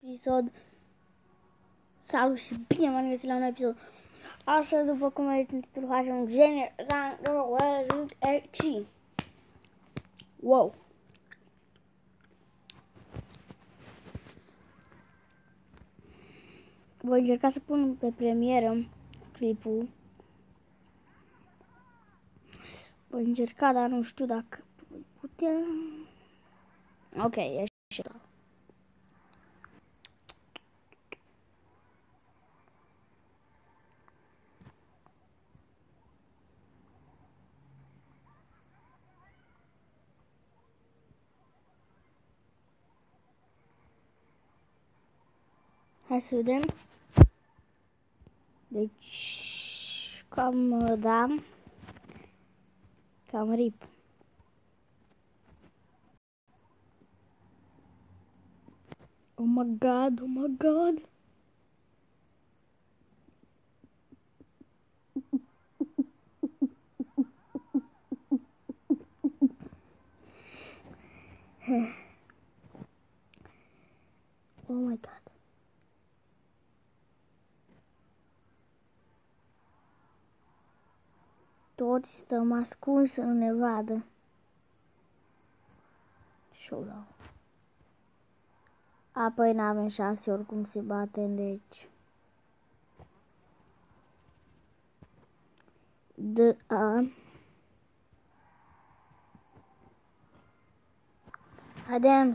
episod. Salut și bine m-am găsit la un episod. Astăzi, după cum vedeți în titlul, facem general și wow. Voi încerca să pun pe premieră clipul. Voi încerca, dar nu știu dacă voi putea. Ok, e și asta. Hai să vedem. Deci, da, cam rip. Oh my god, oh my god. Oh my god. Toți stăm ascuns să nu ne vadă. Showdown. Apoi n-avem șanse, oricum se batem, deci... Haidem!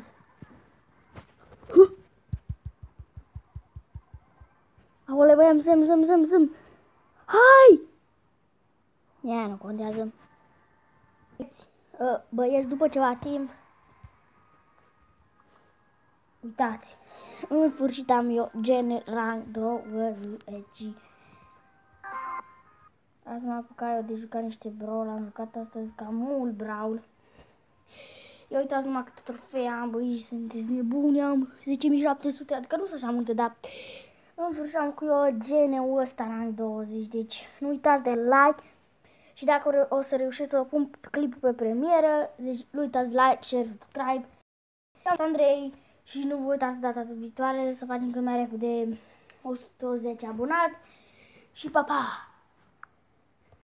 Aole, băiam, zâm! Hai! Ia, nu contează. Băieți, după ceva timp... Uitați, în sfârșit am eu General 20. Azi m-am apucat eu de jucat niște brawl, am jucat astăzi cam mult brawl. Eu uitați numai câte trofee am, băi, sunteți nebuni, am 10.700, adică nu sunt așa multe, dar în sfârșit am cu eu GN-ul ăsta în 20, deci nu uitați de like și dacă o să reușesc să pun clipul pe premieră, deci nu uitați like, share, subscribe. Eu sunt Andrei și nu vă uitați data viitoare să facem cât mai repede 110 abonați și pa, pa!